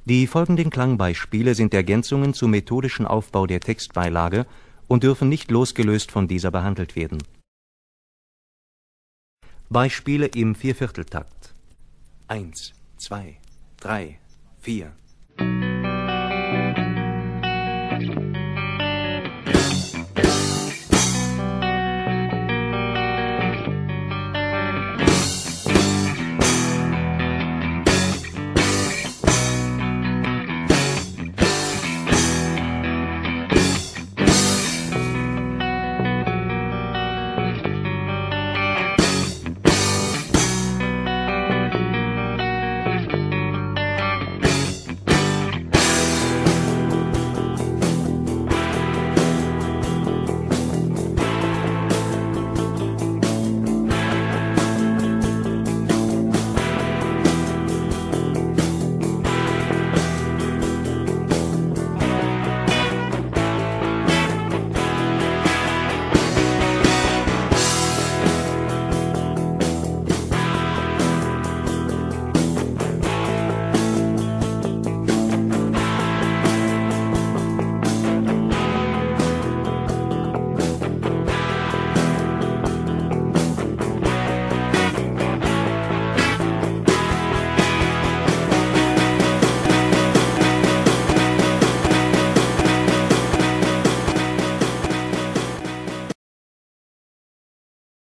Die folgenden Klangbeispiele sind Ergänzungen zum methodischen Aufbau der Textbeilage und dürfen nicht losgelöst von dieser behandelt werden. Beispiele im Viervierteltakt: 1, 2, 3, 4